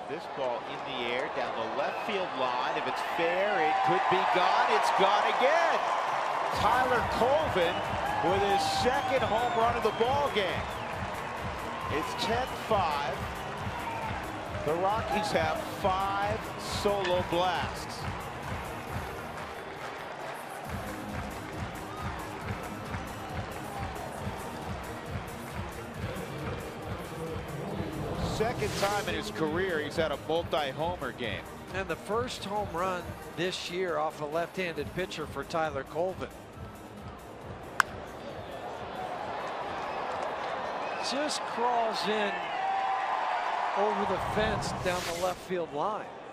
This ball in the air down the left field line. If it's fair, it could be gone. It's gone again. Tyler Colvin with his second home run of the ball game. It's 10-5. The Rockies have 5 solo blasts. Second time in his career he's had a multi-homer game. And the first home run this year off a left-handed pitcher for Tyler Colvin. Just crawls in over the fence down the left field line.